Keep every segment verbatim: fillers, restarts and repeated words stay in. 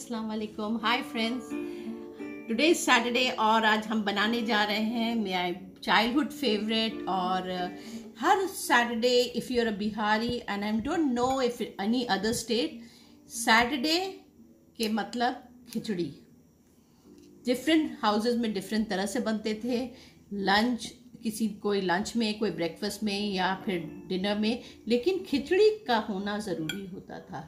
अस्सलाम वालेकुम, hi friends. Today is Saturday और आज हम बनाने जा रहे हैं मेरा चाइल्डहुड फेवरेट। और हर Saturday if you are a Bihari and I don't know if any other state, Saturday के मतलब खिचड़ी। डिफरेंट हाउसेस में डिफरेंट तरह से बनते थे। लंच किसी कोई लंच में, कोई ब्रेकफास्ट में या फिर डिनर में, लेकिन खिचड़ी का होना ज़रूरी होता था।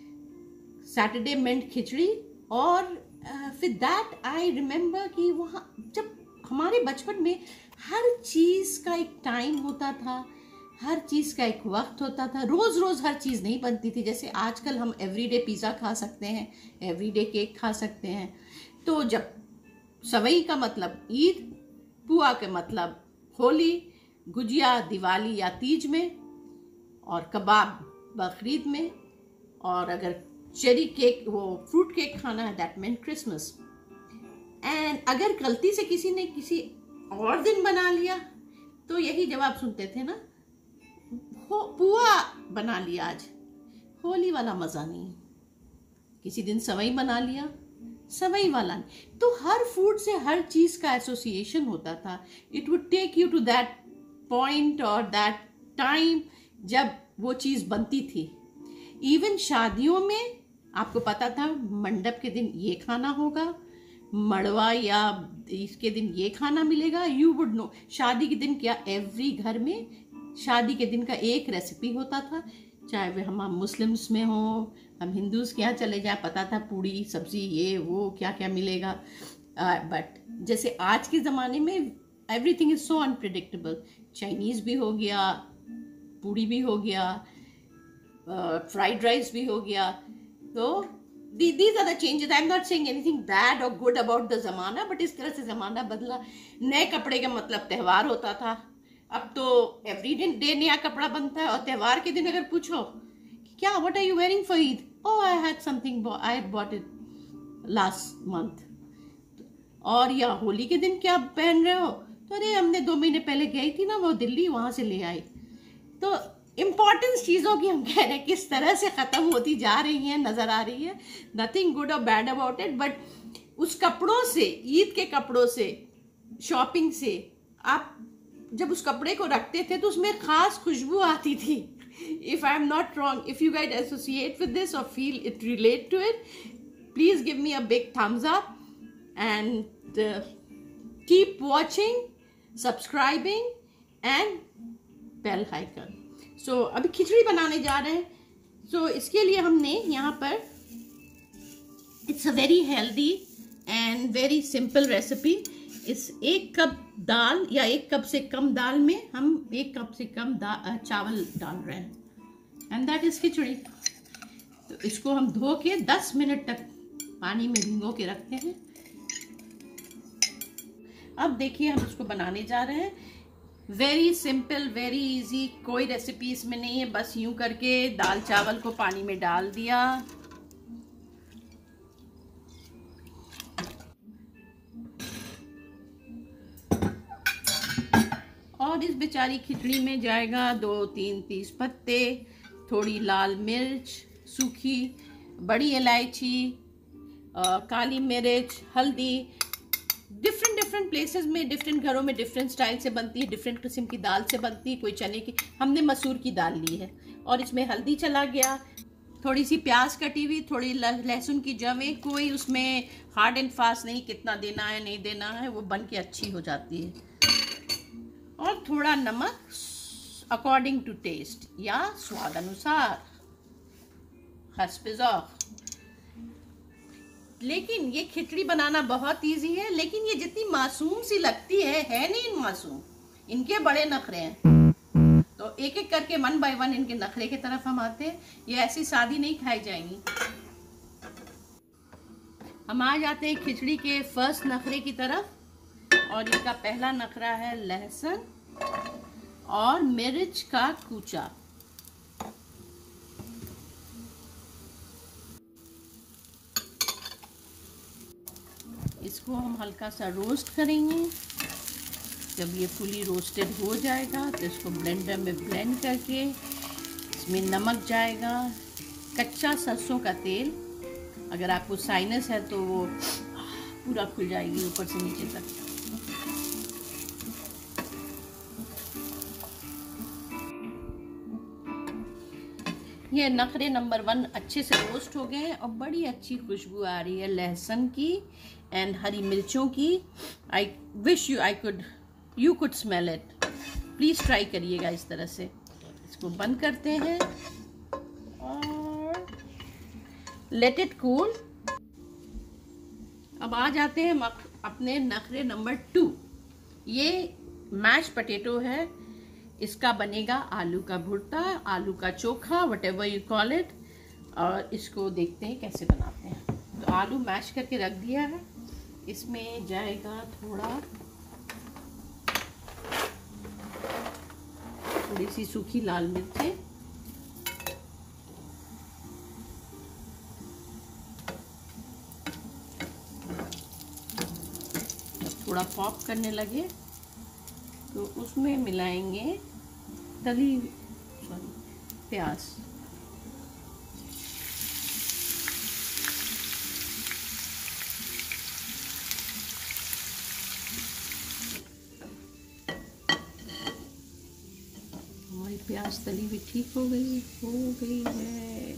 Saturday meant khichdi. और फिर दैट आई रिमेंबर कि वहाँ जब हमारे बचपन में हर चीज़ का एक टाइम होता था, हर चीज़ का एक वक्त होता था। रोज़ रोज़ हर चीज़ नहीं बनती थी। जैसे आजकल हम एवरीडे पिज़्ज़ा खा सकते हैं, एवरीडे केक खा सकते हैं। तो जब सवई का मतलब ईद, पुआ के मतलब होली, गुजिया दिवाली या तीज में, और कबाब बकरीद में, और अगर चेरी केक वो फ्रूट केक खाना है दैट मीन क्रिसमस। एंड अगर गलती से किसी ने किसी और दिन बना लिया तो यही जवाब सुनते थे ना, हो पुआ बना लिया आज, होली वाला मज़ा नहीं। किसी दिन सवई बना लिया, सवई वाला नहीं। तो हर फूड से हर चीज़ का एसोसिएशन होता था। It would take you to that point और दैट टाइम जब वो चीज़ बनती थी। इवन शादियों में आपको पता था मंडप के दिन ये खाना होगा, मड़वा या इसके दिन ये खाना मिलेगा। यू वुड नो शादी के दिन क्या, एवरी घर में शादी के दिन का एक रेसिपी होता था। चाहे वे हम मुस्लिम्स में हो, हम हिंदूज़ के यहाँ चले जाए, पता था पूड़ी सब्जी ये वो क्या क्या मिलेगा। बट uh, जैसे आज के ज़माने में everything is so unpredictable. Chinese भी हो गया, पूड़ी भी हो गया, फ्राइड uh, राइस भी हो गया। तो these are the changes. I'm not saying anything bad or good about the ज़माना, but इस तरह से ज़माना बदला। नए कपड़े का मतलब त्यौहार होता था, अब तो एवरी डे नया कपड़ा बनता है। और त्यौहार के दिन अगर पूछो कि क्या what are you wearing for Eid, oh I had something, I bought it last month. और या होली के दिन क्या पहन रहे हो, तो अरे हमने दो महीने पहले गई थी ना वो दिल्ली, वहाँ से ले आई। तो इम्पॉर्टेंस चीज़ों की हम कह रहे हैं किस तरह से ख़त्म होती जा रही हैं, नज़र आ रही है। नथिंग गुड और बैड अबाउट इट, बट उस कपड़ों से, ईद के कपड़ों से, शॉपिंग से, आप जब उस कपड़े को रखते थे तो उसमें ख़ास खुशबू आती थी। If I am not wrong, if you guys associate with this और feel it relate to it, please give me a big thumbs up and keep watching, subscribing and bell icon. So so, अभी खिचड़ी बनाने जा रहे हैं। सो so, इसके लिए हमने यहाँ पर, it's a very healthy and very simple recipe. इस एक कप दाल या एक कप से कम दाल में हम एक कप से कम चावल डाल रहे हैं, एंड दैट इज़ खिचड़ी। तो इसको हम धो के दस मिनट तक पानी में भिगो के रखते हैं। अब देखिए हम इसको बनाने जा रहे हैं। वेरी सिंपल, वेरी इजी, कोई रेसिपी इसमें नहीं है। बस यूं करके दाल चावल को पानी में डाल दिया, और इस बेचारी खिचड़ी में जाएगा दो तीन तीस पत्ते, थोड़ी लाल मिर्च सूखी, बड़ी इलायची, काली मिर्च, हल्दी। डिफरेंट डिफरेंट प्लेसेस में, डिफरेंट घरों में डिफरेंट स्टाइल से बनती है, डिफरेंट किस्म की दाल से बनती है। कोई चने की, हमने मसूर की दाल ली है। और इसमें हल्दी चला गया, थोड़ी सी प्याज कटी हुई, थोड़ी लहसुन की जवें। कोई उसमें हार्ड एंड फास्ट नहीं, कितना देना है नहीं देना है, वो बन के अच्छी हो जाती है। और थोड़ा नमक अकॉर्डिंग टू टेस्ट या स्वाद अनुसार, हस्ब ज़ौक़। लेकिन ये खिचड़ी बनाना बहुत इजी है, लेकिन ये जितनी मासूम सी लगती है है नहीं मासूम। इनके बड़े नखरे हैं। तो एक एक करके वन बाय वन इनके नखरे की तरफ हम आते हैं। ये ऐसी सादी नहीं खाई जाएंगी। हम आ जाते हैं खिचड़ी के फर्स्ट नखरे की तरफ, और इनका पहला नखरा है लहसुन और मिर्च का कूचा। इसको हम हल्का सा रोस्ट करेंगे। जब ये फुली रोस्टेड हो जाएगा तो इसको ब्लेंडर में ब्लेंड करके इसमें नमक जाएगा, कच्चा सरसों का तेल, अगर आपको साइनस है तो वो पूरा खुल जाएगी ऊपर से नीचे तक। ये नखरे नंबर वन अच्छे से रोस्ट हो गए हैं और बड़ी अच्छी खुशबू आ रही है लहसुन की एंड हरी मिर्चों की। I wish you I could you could smell it. Please try करिएगा इस तरह से। इसको बंद करते हैं और लेट इट कूल। अब आ जाते हैं अपने नखरे नंबर टू। ये मैश पोटैटो है, इसका बनेगा आलू का भुर्ता, आलू का चोखा, whatever you call it. और इसको देखते हैं कैसे बनाते हैं। तो आलू मैश करके रख दिया है, इसमें जाएगा थोड़ा थोड़ी सी सूखी लाल मिर्चें, थोड़ा पॉप करने लगे तो उसमें मिलाएंगे तली सॉरी प्याज। हमारी प्याज तली भी ठीक हो गई हो गई है।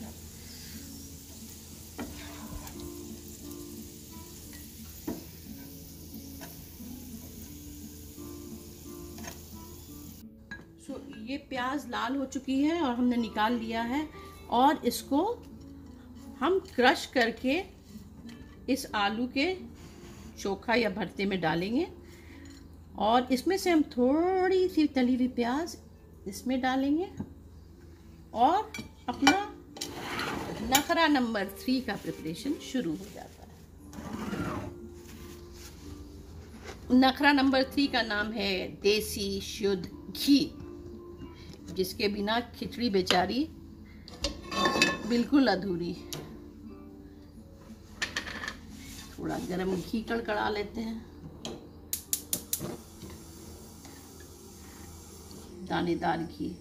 सो ये प्याज लाल हो चुकी है और हमने निकाल लिया है और इसको हम क्रश करके इस आलू के चोखा या भरते में डालेंगे और इसमें से हम थोड़ी सी तली हुई प्याज इसमें डालेंगे और अपना नखरा नंबर थ्री का प्रिपरेशन शुरू हो जाता है। नखरा नंबर थ्री का नाम है देसी शुद्ध घी, जिसके बिना खिचड़ी बेचारी बिल्कुल अधूरी। थोड़ा गरम घी कड़कड़ा लेते हैं, दानेदार घी।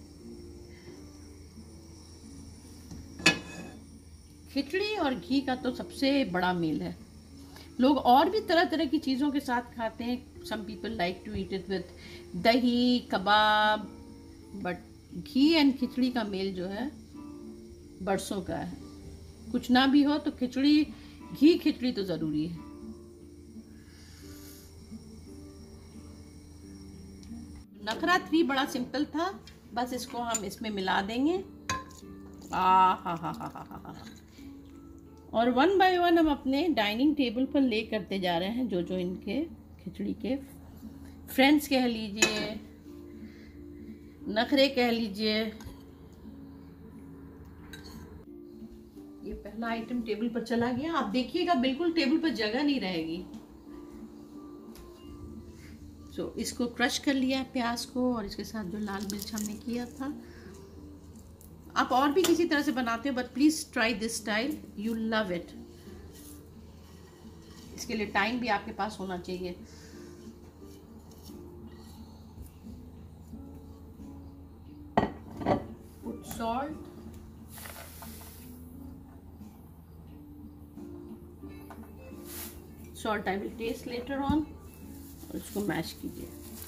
खिचड़ी और घी का तो सबसे बड़ा मेल है। लोग और भी तरह तरह की चीज़ों के साथ खाते हैं। Some people like to eat it with dahi, kebab, but ghee and खिचड़ी का मेल जो है बरसों का है। कुछ ना भी हो तो खिचड़ी, घी खिचड़ी तो ज़रूरी है। नखरा थ्री बड़ा सिंपल था, बस इसको हम इसमें मिला देंगे। आ हा हा हा हा हा हा। और वन बाय वन हम अपने डाइनिंग टेबल पर ले करते जा रहे हैं, जो जो इनके खिचड़ी के फ्रेंड्स कह लीजिए, नखरे कह लीजिए। ये पहला आइटम टेबल पर चला गया। आप देखिएगा बिल्कुल टेबल पर जगह नहीं रहेगी। सो so, इसको क्रश कर लिया प्याज को और इसके साथ जो लाल मिर्च हमने किया था। आप और भी किसी तरह से बनाते हो, but please try this style, you love it. इसके लिए टाइम भी आपके पास होना चाहिए। Put salt, salt I will taste later on। और इसको मैश कीजिए।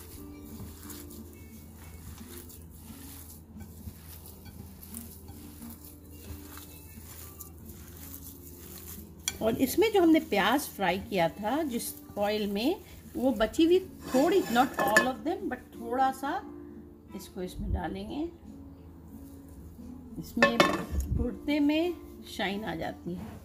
और इसमें जो हमने प्याज फ्राई किया था जिस ऑयल में, वो बची हुई थोड़ी, not all of them but थोड़ा सा, इसको इसमें डालेंगे। इसमें भुर्ते में शाइन आ जाती है।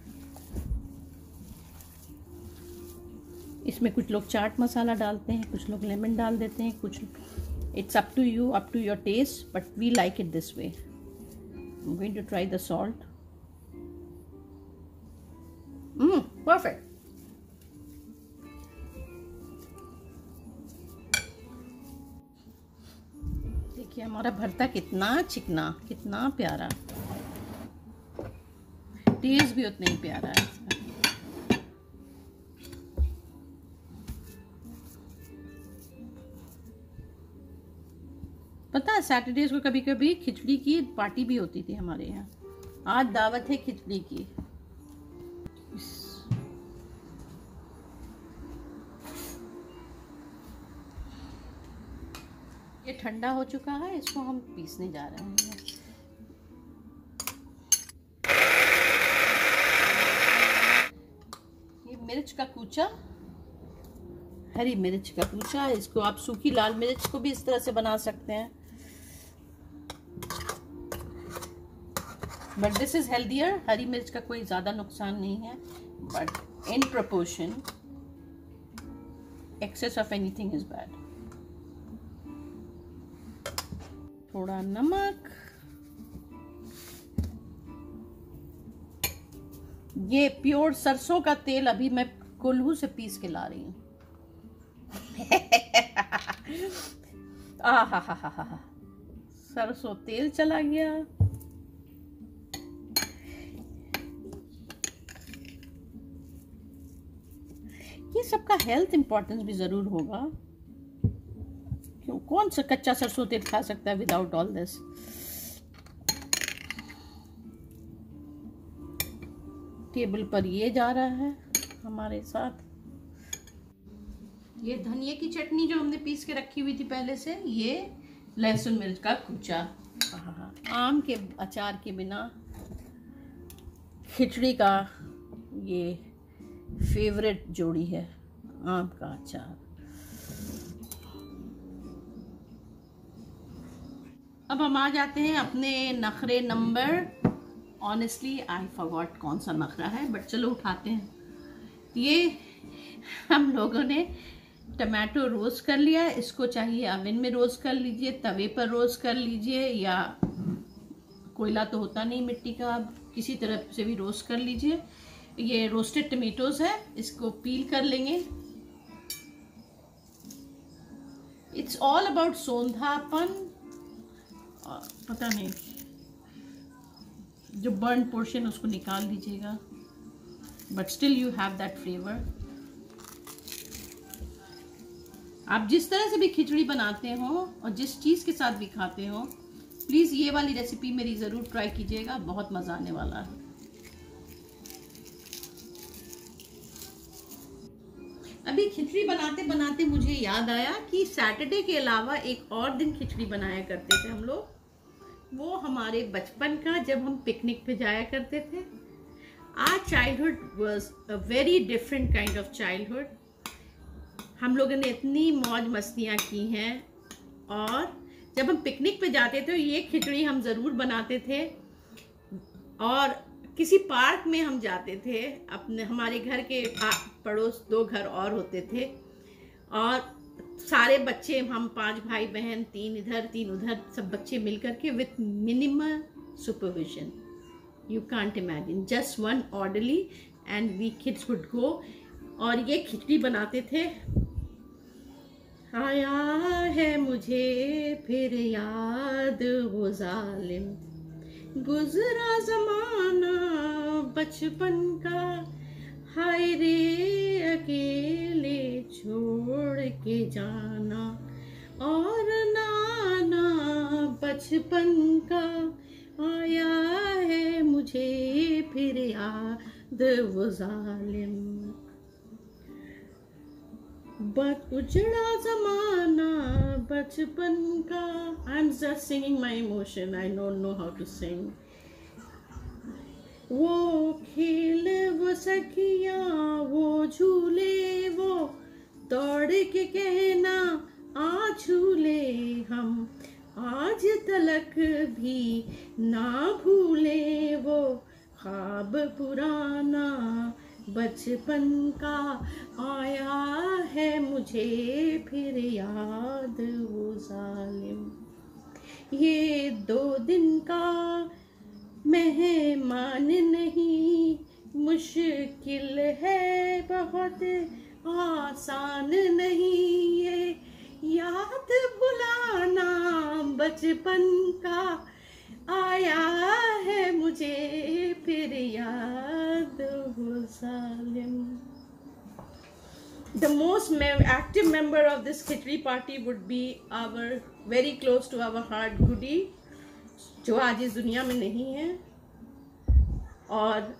इसमें कुछ लोग चाट मसाला डालते हैं, कुछ लोग लेमन डाल देते हैं, कुछ it's up to you, up to your taste, but we like it this way. I am going to try the salt. Hmm perfect. देखिए हमारा भरता कितना चिकना, कितना प्यारा, टेस्ट भी उतना ही प्यारा है इसका। पता है सैटरडेज को कभी कभी खिचड़ी की पार्टी भी होती थी हमारे यहाँ। आज दावत है खिचड़ी की। ये ठंडा हो चुका है, इसको हम पीसने जा रहे हैं। ये मिर्च का कूचा, हरी मिर्च का कूचा, इसको आप सूखी लाल मिर्च को भी इस तरह से बना सकते हैं, बट दिस इज हेल्दियर। हरी मिर्च का कोई ज़्यादा नुकसान नहीं है, but in proportion excess of anything is bad. थोड़ा नमक, ये प्योर सरसों का तेल अभी मैं कोल्हू से पीस के ला रही हूँ। आ हा हा हा हा, सरसों तेल चला गया। ये सबका हेल्थ इंपॉर्टेंस भी जरूर होगा, क्यों कौन सा कच्चा सरसों तेल खा सकता है विदाउट ऑल दिस। टेबल पर ये जा रहा है हमारे साथ। ये धनिया की चटनी जो हमने पीस के रखी हुई थी पहले से, ये लहसुन मिर्च का कूचा। आम के अचार के बिना खिचड़ी का ये फेवरेट जोड़ी है, आम का अचार। अब हम आ जाते हैं अपने नखरे नंबर। ऑनेस्टली आई फॉरगॉट कौन सा नखरा है, बट चलो उठाते हैं। ये हम लोगों ने टमाटो रोस्ट कर लिया, इसको चाहिए ओवन में रोस्ट कर लीजिए, तवे पर रोस्ट कर लीजिए, या कोयला तो होता नहीं मिट्टी का, आप किसी तरह से भी रोस्ट कर लीजिए। ये रोस्टेड टमेटोज है, इसको पील कर लेंगे। इट्स ऑल अबाउट सौंधापन, पता नहीं, जो बर्न पोर्शन उसको निकाल लीजिएगा, but still you have that flavour. आप जिस तरह से भी खिचड़ी बनाते हो और जिस चीज़ के साथ भी खाते हो, प्लीज़ ये वाली रेसिपी मेरी ज़रूर ट्राई कीजिएगा, बहुत मज़ा आने वाला है। अभी खिचड़ी बनाते बनाते मुझे याद आया कि सैटरडे के अलावा एक और दिन खिचड़ी बनाया करते थे हम लोग। वो हमारे बचपन का, जब हम पिकनिक पे जाया करते थे। Our childhood was a very different kind of childhood. हम लोगों ने इतनी मौज मस्तियाँ की हैं, और जब हम पिकनिक पे जाते थे ये खिचड़ी हम ज़रूर बनाते थे। और किसी पार्क में हम जाते थे, अपने हमारे घर के पड़ोस दो घर और होते थे, और सारे बच्चे, हम पांच भाई बहन, तीन इधर तीन उधर, सब बच्चे मिलकर के with minimal supervision, you can't imagine, just one orderly and we kids would go, और ये खिचड़ी बनाते थे। आया है मुझे फिर याद वो जालिम गुजरा जमाना बचपन का, हाय रे अकेले छोड़ के जाना, और नाना बचपन का, आया है मुझे फिर याद वो जालिम बट उजड़ा जमाना बचपन का। I am just singing my emotion, I don't know how to sing. वो खेल वो सखिया वो झूले, वो दौड़ के कहना आ झूले, हम आज तलक भी ना भूले, वो ख्वाब पुराना बचपन का, आया है मुझे फिर याद वो जालिम। ये दो दिन का मेहमान नहीं, मुश्किल है बहुत, आसान नहीं ये याद भुलाना बचपन का, आया है मुझे फिर याद वो जालिम। The most active member of this khichdi party would be our very close to our heart Gudi, जो आज इस दुनिया में नहीं है, और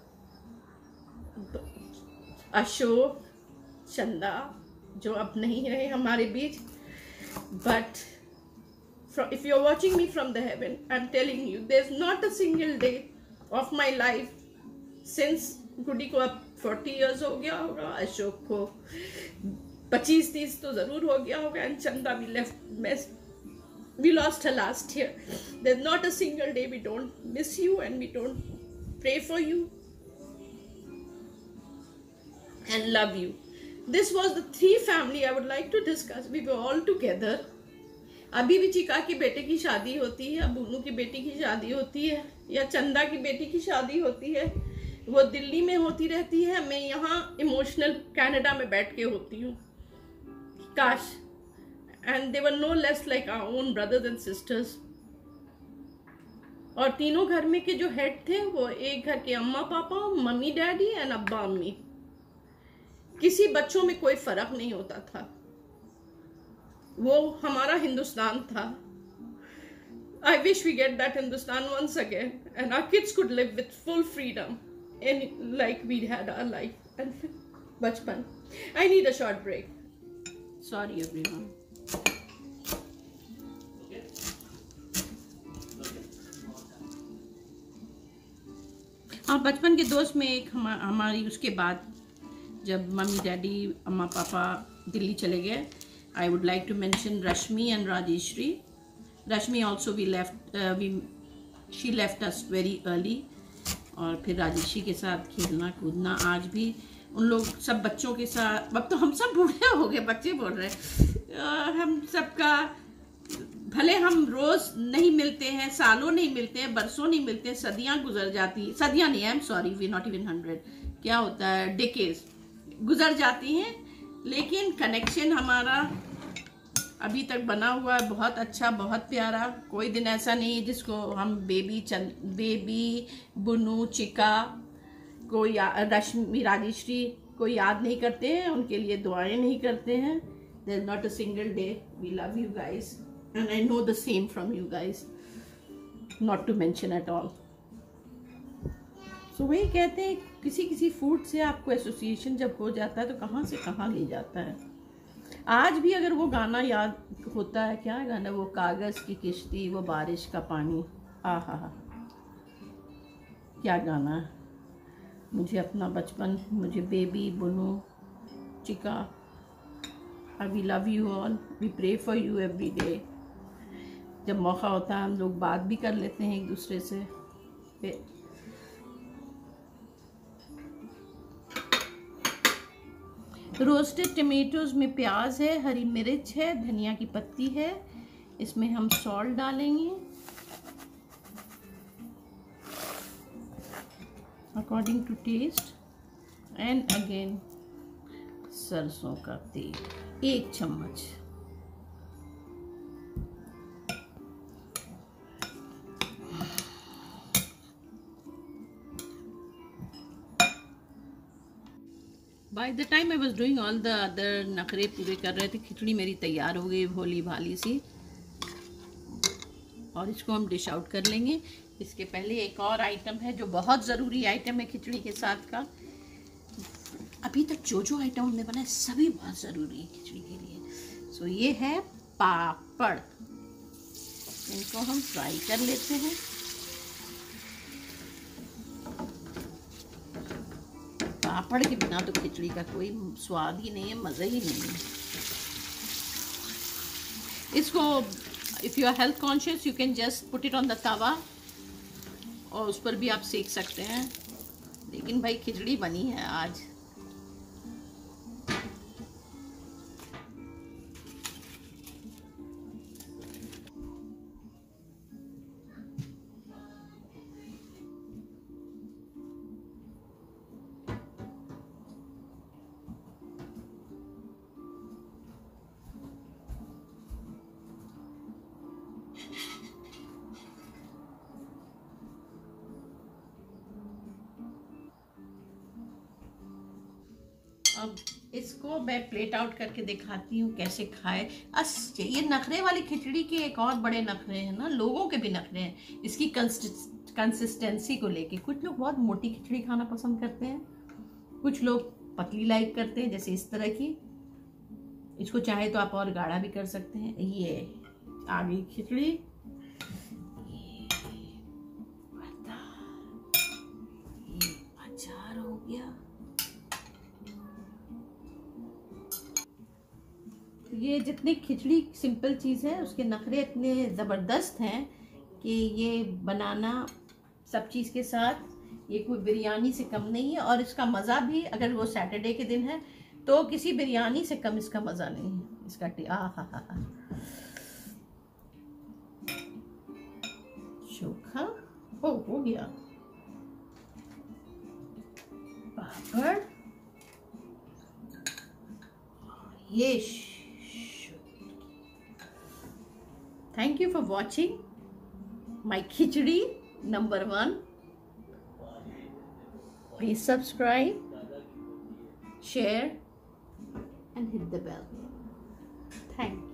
अशोक, चंदा जो अब नहीं रहे हमारे बीच, but from, if you're watching me from the heaven, I'm telling you, there's not a single day of my life since Guddi को अब forty years हो गया होगा, अशोक को twenty-five thirty तो जरूर हो गया होगा, and Chanda we left mess. We lost her last year. There's not a single day we don't miss you and we don't pray for you and love you. This was the three family I would like to discuss. We were all together. अभी भी चिका की बेटे की शादी होती है, बुनू की बेटी की शादी होती है, या चंदा की बेटी की शादी होती है, वो दिल्ली में होती रहती है, मैं यहाँ इमोशनल कनाडा में बैठ के होती हूँ. काश. And they were no less like our own brothers and sisters. और तीनों घर में के जो हेड थे वो एक घर के अम्मा पापा, मम्मी डैडी एंड अब्बा अम्मी. किसी बच्चों में कोई फर्क नहीं होता था. वो हमारा हिंदुस्तान था. I wish we get that Hindustan once again and our kids could live with full freedom and like we had our life and bachpan. I need a short break. Sorry everyone. और बचपन के दोस्त में एक हम, हमारी उसके बाद जब मम्मी डैडी अम्मा पापा दिल्ली चले गए, I would like to mention Rashmi and Rajeshwari. Rashmi also we left we she left us very early. और फिर राजेश्वरी के साथ खेलना कूदना, आज भी उन लोग सब बच्चों के साथ. अब तो हम सब बूढ़े हो गए, बच्चे बोल रहे हैं. हम सबका भले हम रोज नहीं मिलते हैं, सालों नहीं मिलते हैं, बरसों नहीं मिलते हैं, सदियां गुजर जाती, सदियां नहीं, I am sorry, we not even hundred, क्या होता है, डिकेज गुजर जाती हैं, लेकिन कनेक्शन हमारा अभी तक बना हुआ है. बहुत अच्छा, बहुत प्यारा. कोई दिन ऐसा नहीं है जिसको हम बेबी चंद बेबी बुनू चिका कोई रश्मि राजेश्वरी को याद नहीं करते हैं, उनके लिए दुआएं नहीं करते हैं. There is not a single day. We love you guys and I know the same from you guys, not to mention at all. So वही कहते हैं, किसी किसी फूड से आपको एसोसिएशन जब हो जाता है तो कहाँ से कहाँ ले जाता है. आज भी अगर वो गाना याद होता है, क्या है गाना, वो कागज़ की किश्ती, वो बारिश का पानी, आहा हा, क्या गाना है. मुझे अपना बचपन, मुझे baby Bunu Chika, we love you all, we pray for you every day. जब मौका होता है हम लोग बात भी कर लेते हैं एक दूसरे से. रोस्टेड टमेटोज में प्याज है, हरी मिर्च है, धनिया की पत्ती है. इसमें हम सॉल्ट डालेंगे according to taste. And again सरसों का तेल एक चम्मच. By the time I was doing all the other नखरे पूरे कर रहे थे, खिचड़ी मेरी तैयार हो गई भोली भाली सी. और इसको हम डिश आउट कर लेंगे. इसके पहले एक और आइटम है जो बहुत ज़रूरी आइटम है खिचड़ी के साथ का. अभी तक जो जो आइटम हमने बनाए सभी बहुत ज़रूरी है खिचड़ी के लिए. सो so, ये है पापड़. इनको हम फ्राई कर लेते हैं. पापड़ के बिना तो खिचड़ी का कोई स्वाद ही नहीं है, मज़ा ही नहीं है. इसको if you are health conscious you can just put it on the tava और उस पर भी आप सेक सकते हैं. लेकिन भाई खिचड़ी बनी है आज. अब इसको मैं प्लेट आउट करके दिखाती हूँ कैसे खाए. अस ये नखरे वाली खिचड़ी के एक और बड़े नखरे हैं ना, लोगों के भी नखरे हैं इसकी कंसिस्टेंसी को लेके. कुछ लोग बहुत मोटी खिचड़ी खाना पसंद करते हैं, कुछ लोग पतली लाइक करते हैं जैसे इस तरह की. इसको चाहे तो आप और गाढ़ा भी कर सकते हैं. ये आ गई खिचड़ी। ये अचार हो गया। ये जितनी खिचड़ी सिंपल चीज़ है, उसके नखरे इतने ज़बरदस्त हैं कि ये बनाना सब चीज़ के साथ ये कोई बिरयानी से कम नहीं है। और इसका मज़ा भी, अगर वो सैटरडे के दिन है तो किसी बिरयानी से कम इसका मज़ा नहीं है। इसका आ हा हा हा चोखा ओ हो गया, पापड़, ये। Thank you for watching my khichdi number one. Please subscribe, share and hit the bell. Thank you.